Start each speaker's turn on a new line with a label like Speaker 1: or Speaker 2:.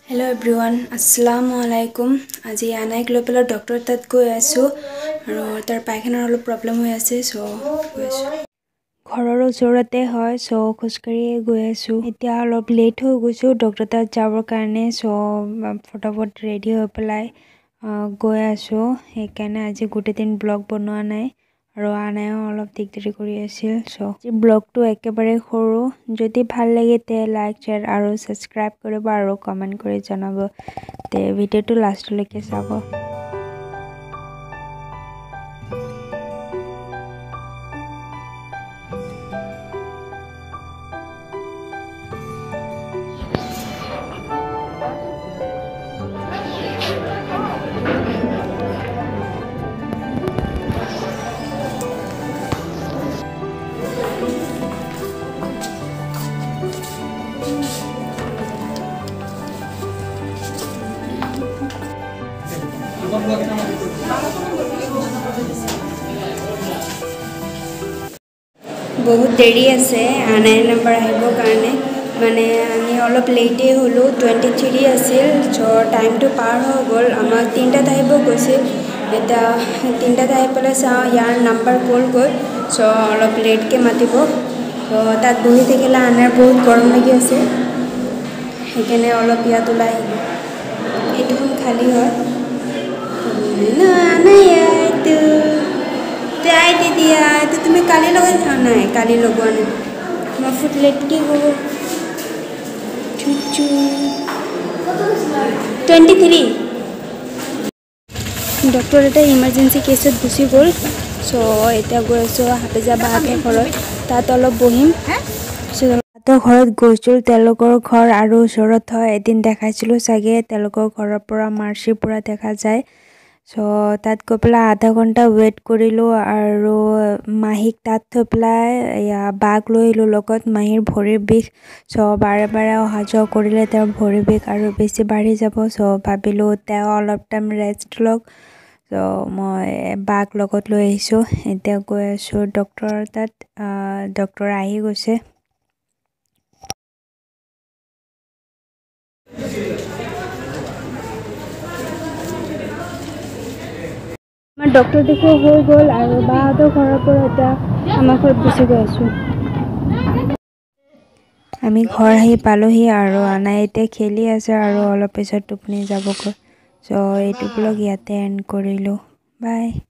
Speaker 1: Hello everyone, Assalamu alaikum. Aji anaik lopela doctor tat goi asu aro tar paikhanar olo problem hoi ase so goi asu. Ghoror osorate hoy so khoskari goi asu. Etia olop late hoi goisu doctor tat jabor karone so photobot ready hoi pelai goi asu. Ekane aji gote din vlog bonoa nai. আৰু আনায়ো অলপ দিগদাৰি কৰি আছিল so ব্লগটো একেবাৰে সৰু যদি ভাল লাগে তে লাইক শেয়াৰ আৰু সাবস্ক্ৰাইব কৰিব আৰু কমেন্ট কৰি জনাব তে ভিডিওটো লাষ্টলৈকে চাব बहुत देरी আছে আনাই নাম্বাৰ আহিবৰ কাৰণে মানে আমি অলপ লেটে হলো 23 আছিল সো টাইমটো পাৰ হৈ গল আমাক 3টা আহিব গৈছিল এটা 3টা আহি পেলাই চাও ইয়াৰ নাম্বাৰ কল গৈ সো অলপ লেট কে মাতিব সো তাত বহি থাকিলে আনাৰ বহুত গৰম লাগি আছে সেইকাৰণে অলপ ইয়াত ওলাই এইটো খালি হয় না না ইয়াতো তাই দিয়া তো তুমি কালি লগাই নাই কালি লগোৱা নাই মই ফুট লেট কি হ'ব 23 ডক্টৰ এটা ইমাৰ্জেন্সি কেছত গুচি গ'ল সো এতিয়া গৈ আছো হাতেজা বাকে ঘৰত তাত অলপ বহিম তো ঘৰত গৈছিল তেলকৰ ঘৰ আৰু ওচৰত হয় এদিন দেখাইছিলো চাগে তেলকৰ ঘৰৰ পৰা মাৰ্চি পুৰা দেখা যায় সো তাত গপলা আধা ঘন্টা ওয়েট কৰিলো আৰু মাহিক তাত থপলাই ইয়া বাগ লৈলো লগত মাহিৰ ভৰিৰ বিষ সো বাৰে বাৰে অহা যোৱা কৰিলে তেওঁৰ ভৰিৰ বিষ আৰু বেছি বাঢ়ি যাব সো ভাবিলো তেওঁ অলপ টাইম ৰেষ্ট লওক সো মই বাগ লগত লৈ আহিছো এতিয়া গৈ আছো ডক্টৰ তাত ডক্টৰ আহি গৈছে ডক্টৰ দেখো হৈ গল আৰু বাহাদৰ ঘৰৰ পৰা এটা আমাৰ ঘৰত গুচি গৈ আছো আমি ঘৰ আহি পালোহি আৰু আনাইতে খেলি আছে আৰু অলপ পিছত টোপনি যাবগৈ সো এইটো ব্লগ ইয়াতে এন্ড কৰিলো বাই